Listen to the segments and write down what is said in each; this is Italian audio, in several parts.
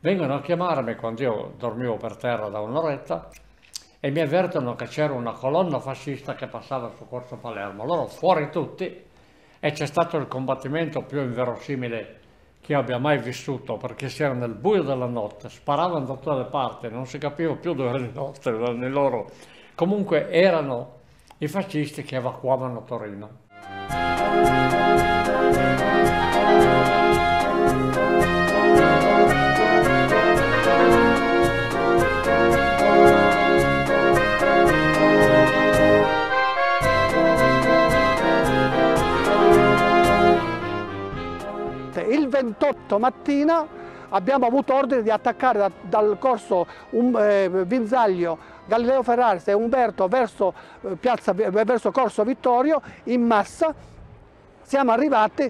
Vengono a chiamarmi quando io dormivo per terra da un'oretta e mi avvertono che c'era una colonna fascista che passava su Corso Palermo. Loro fuori tutti e c'è stato il combattimento più inverosimile che io abbia mai vissuto, perché si era nel buio della notte, sparavano da tutte le parti, non si capiva più dove erano i nostri, erano i loro. Comunque erano i fascisti che evacuavano Torino. Il 28 mattina abbiamo avuto ordine di attaccare dal corso Vinzaglio, Galileo Ferraris e Umberto verso Corso Vittorio in massa. Siamo arrivati,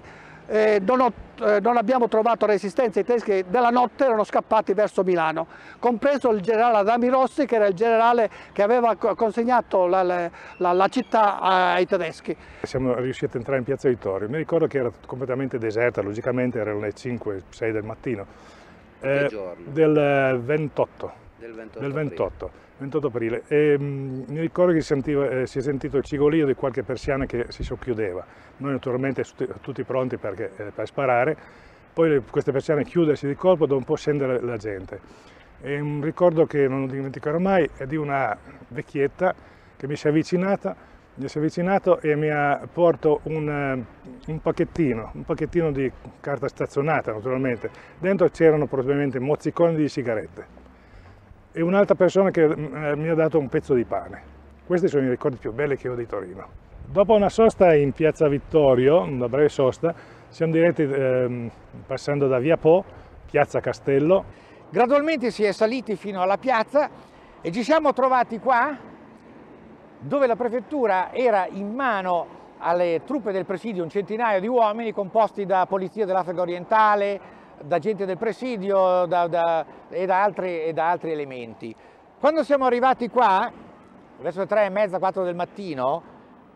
non abbiamo trovato resistenza, i tedeschi della notte erano scappati verso Milano, compreso il generale Adami Rossi, che era il generale che aveva consegnato la città ai tedeschi. Siamo riusciti a entrare in Piazza Vittorio. Mi ricordo che era completamente deserta, logicamente erano le 5-6 del mattino. Che giorno? Del 28. Del 28 aprile. E, mi ricordo che si è sentito il cigolio di qualche persiana che si socchiudeva. Noi naturalmente tutti pronti per sparare, poi queste persiane chiudersi di colpo, dopo un po' scendere la gente. E un ricordo che non dimenticherò mai è di una vecchietta che mi si è avvicinato e mi ha portato un pacchettino di carta stazionata naturalmente. Dentro c'erano probabilmente mozziconi di sigarette. E un'altra persona che mi ha dato un pezzo di pane. Questi sono i ricordi più belli che ho di Torino. Dopo una sosta in Piazza Vittorio, una breve sosta, siamo diretti passando da Via Po, Piazza Castello. Gradualmente si è saliti fino alla piazza e ci siamo trovati qua, dove la prefettura era in mano alle truppe del presidio, un centinaio di uomini composti da polizia dell'Africa orientale, da gente del presidio e da altri elementi. Quando siamo arrivati qua, verso le 3:30, 4 del mattino,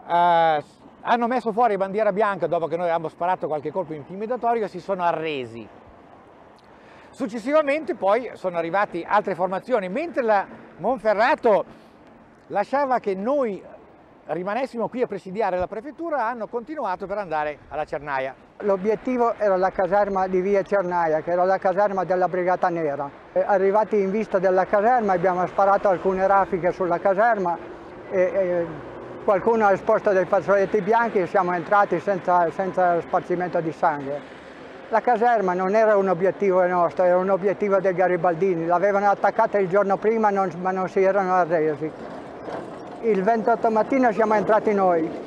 hanno messo fuori bandiera bianca dopo che noi avevamo sparato qualche colpo intimidatorio e si sono arresi. Successivamente poi sono arrivate altre formazioni, mentre la Monferrato lasciava che noi rimanessimo qui a presidiare la prefettura, hanno continuato per andare alla Cernaia. L'obiettivo era la caserma di via Cernaia, che era la caserma della Brigata Nera. Arrivati in vista della caserma abbiamo sparato alcune raffiche sulla caserma e qualcuno ha esposto dei fazzoletti bianchi e siamo entrati senza spargimento di sangue. La caserma non era un obiettivo nostro, era un obiettivo dei garibaldini. L'avevano attaccata il giorno prima ma non si erano arresi. Il 28 mattino siamo entrati noi.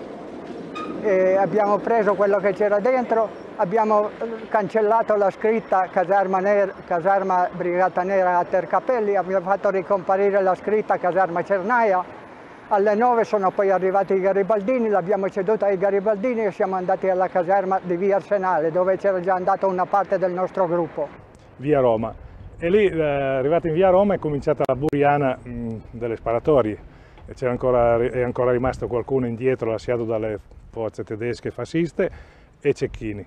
E abbiamo preso quello che c'era dentro, abbiamo cancellato la scritta caserma Brigata Nera a Tercapelli, abbiamo fatto ricomparire la scritta caserma Cernaia. Alle 9 sono poi arrivati i garibaldini, l'abbiamo ceduta ai garibaldini e siamo andati alla caserma di via Arsenale, dove c'era già andato una parte del nostro gruppo. Via Roma. E lì, arrivati in via Roma, è cominciata la buriana delle sparatorie. È ancora rimasto qualcuno indietro lasciato dalle forze tedesche fasciste e cecchini.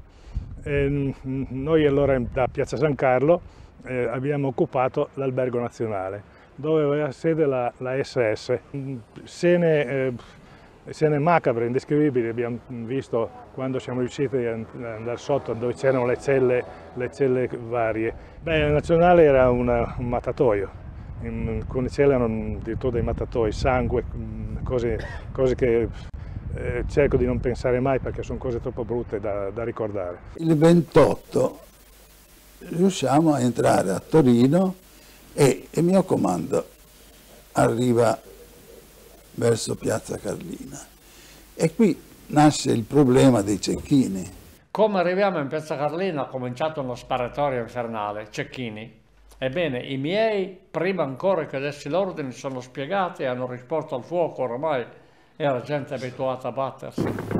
Noi allora da Piazza San Carlo abbiamo occupato l'Albergo Nazionale, dove aveva sede la SS. Scene macabre, indescrivibili abbiamo visto quando siamo riusciti ad andare sotto dove c'erano le celle varie. La Nazionale era un mattatoio. In alcune celle erano addirittura dei mattatoi, sangue, cose che cerco di non pensare mai perché sono cose troppo brutte da ricordare. Il 28 riusciamo a entrare a Torino e il mio comando arriva verso Piazza Carlina e qui nasce il problema dei cecchini. Come arriviamo in Piazza Carlina ha cominciato uno sparatorio infernale, cecchini. Ebbene, i miei, prima ancora che dessi l'ordine, sono spiegati e hanno risposto al fuoco, ormai era gente abituata a battersi.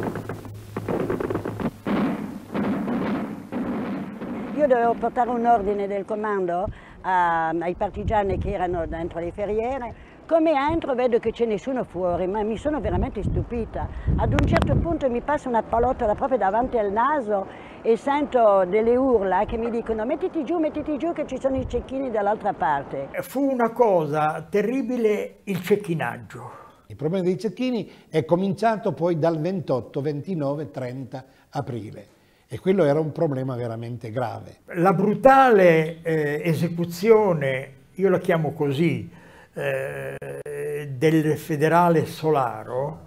Io dovevo portare un ordine del comando ai partigiani che erano dentro le ferriere, Come entro vedo che c'è nessuno fuori, ma mi sono veramente stupita. Ad un certo punto mi passa una pallottola proprio davanti al naso e sento delle urla che mi dicono mettiti giù che ci sono i cecchini dall'altra parte. Fu una cosa terribile il cecchinaggio. Il problema dei cecchini è cominciato poi dal 28, 29, 30 aprile e quello era un problema veramente grave. La brutale esecuzione, io la chiamo così, del federale Solaro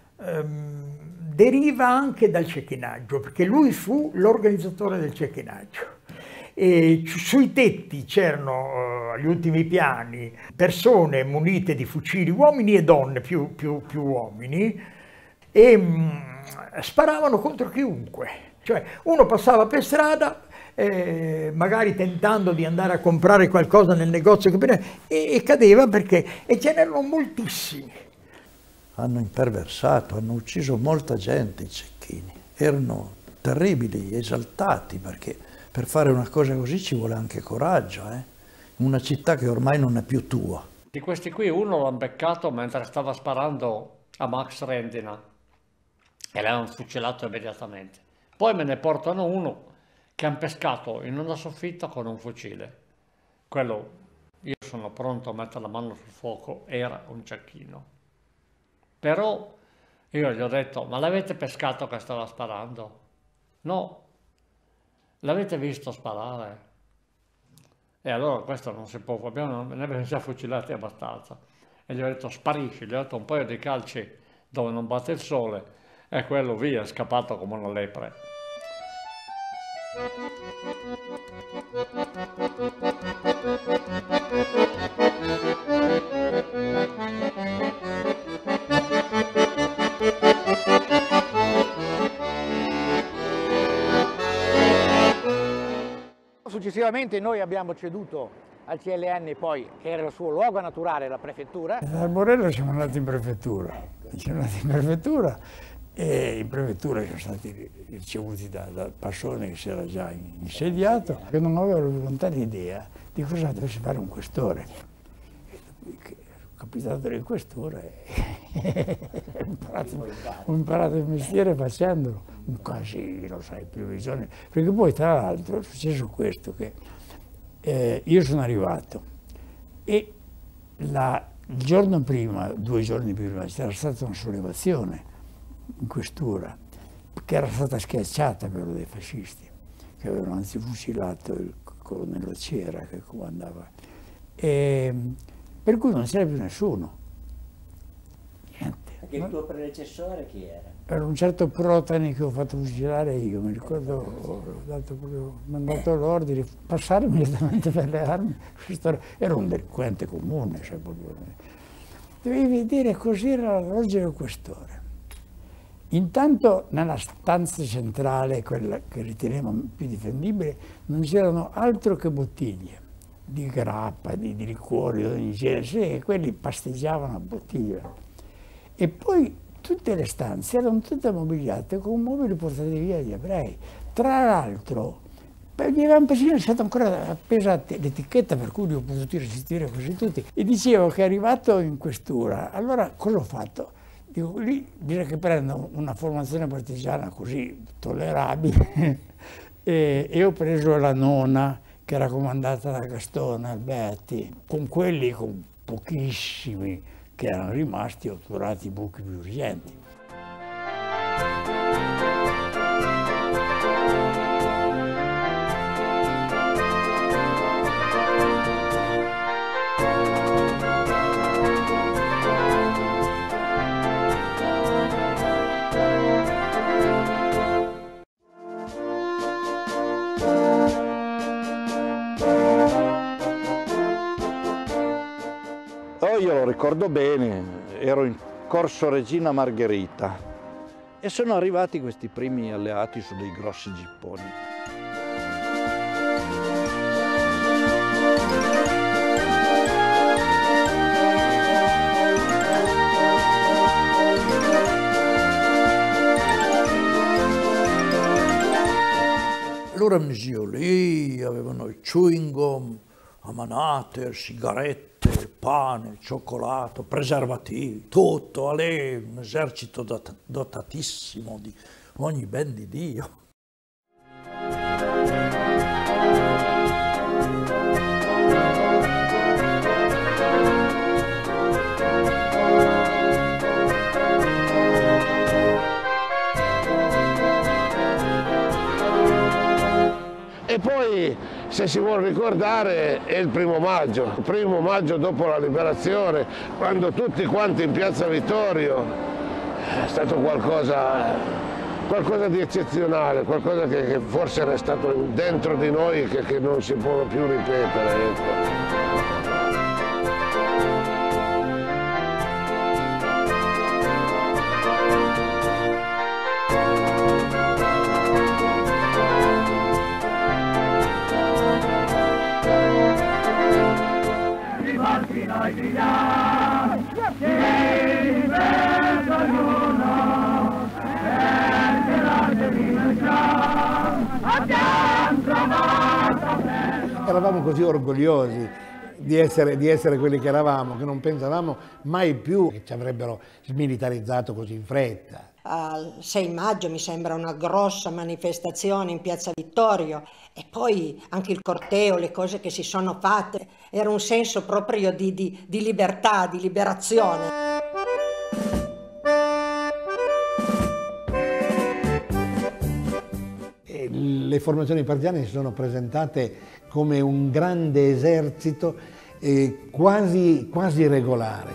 deriva anche dal cecchinaggio, perché lui fu l'organizzatore del cecchinaggio. E sui tetti c'erano agli ultimi piani persone munite di fucili, uomini e donne, più uomini, e sparavano contro chiunque. Cioè uno passava per strada, magari tentando di andare a comprare qualcosa nel negozio e cadeva perché ce n'erano moltissimi. Hanno imperversato, hanno ucciso molta gente i cecchini, erano terribili, esaltati, perché per fare una cosa così ci vuole anche coraggio, in una città che ormai non è più tua. Di questi qui uno l'hanno beccato mentre stava sparando a Max Rendina e l'hanno fucilato immediatamente. Poi me ne portano uno che hanno pescato in una soffitta con un fucile. Quello, io sono pronto a mettere la mano sul fuoco, era un cecchino. Però io gli ho detto, ma l'avete pescato che stava sparando? No, l'avete visto sparare? E allora questo non si può, ne abbiamo già fucilati abbastanza. E gli ho detto, sparisci, gli ho detto un paio di calci dove non batte il sole, e quello via, è scappato come una lepre. Successivamente noi abbiamo ceduto al CLN poi, che era il suo luogo naturale, la prefettura. Da Alborello siamo andati in prefettura. E in prefettura siamo stati ricevuti da Passone, che si era già insediato, che non aveva la volontà di idea di cosa dovesse fare un questore. Ho capitato del questore e ho imparato il mestiere facendolo. Un casino, sai, più bisogno. Perché poi tra l'altro è successo questo, che io sono arrivato e il giorno prima, 2 giorni prima, c'era stata una sollevazione in questura, che era stata schiacciata però dai fascisti, che avevano anzi fucilato il colonnello Cera che comandava. Per cui non c'era più nessuno. Niente. Perché il tuo predecessore chi era? Era un certo Protani che ho fatto fucilare io, mi ricordo, ho mandato l'ordine di passare immediatamente per le armi. Era un delinquente comune, cioè proprio. Dovevi dire così, era la logica del questore. Intanto nella stanza centrale, quella che riteniamo più difendibile, non c'erano altro che bottiglie di grappa, di liquori, di ogni genere, sì, quelli pasteggiavano a bottiglie. E poi tutte le stanze erano tutte mobiliate con mobili portati via dagli ebrei. Tra l'altro, gli avevano persino lasciato ancora appesa l'etichetta, per cui li ho potuti resistere così tutti. E dicevo che è arrivato in questura, allora cosa ho fatto? Dico, lì bisogna che prendo una formazione partigiana così tollerabile e ho preso la nona, che era comandata da Gastone Alberti, con quelli, con pochissimi che erano rimasti, ho turato i buchi più urgenti. Io lo ricordo bene, ero in Corso Regina Margherita e sono arrivati questi primi alleati su dei grossi gipponi. Loro misero lì, avevano il chewing gum, a manate, sigarette, pane, il cioccolato, preservativi, tutto, un esercito dotatissimo di ogni ben di Dio. E poi, se si vuole ricordare, è il 1° maggio dopo la liberazione, quando tutti quanti in Piazza Vittorio, è stato qualcosa di eccezionale, qualcosa che forse era stato dentro di noi che non si può più ripetere. Ecco. Eravamo così orgogliosi di essere quelli che eravamo, che non pensavamo mai più che ci avrebbero smilitarizzato così in fretta. Al 6 maggio mi sembra una grossa manifestazione in Piazza Vittorio, e poi anche il corteo, le cose che si sono fatte, era un senso proprio di libertà, di liberazione. Le formazioni partigiane si sono presentate come un grande esercito quasi regolare.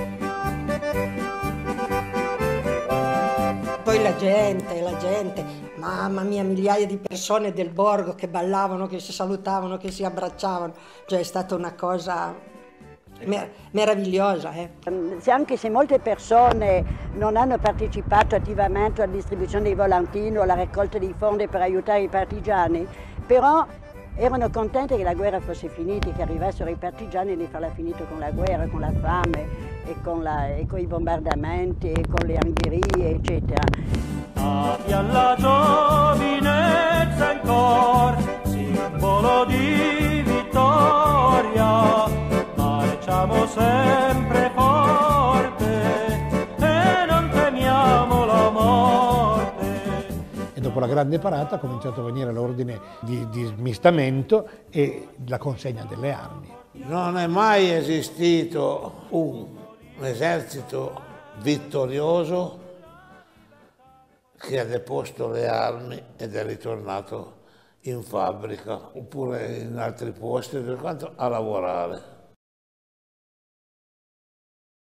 Poi la gente, mamma mia, migliaia di persone del borgo che ballavano, che si salutavano, che si abbracciavano, cioè è stata una cosa meravigliosa. Anche se molte persone non hanno partecipato attivamente alla distribuzione dei volantini o alla raccolta dei fondi per aiutare i partigiani, però erano contenti che la guerra fosse finita, che arrivassero i partigiani e di farla finita con la guerra, con la fame e con i bombardamenti e con le angherie, eccetera. Abbia la giovinezza in cor, simbolo di vittoria, marciamo sempre forte e non temiamo la morte. E dopo la grande parata ha cominciato a venire l'ordine di smistamento e la consegna delle armi. Non è mai esistito un esercito vittorioso che ha deposto le armi ed è ritornato in fabbrica oppure in altri posti a lavorare.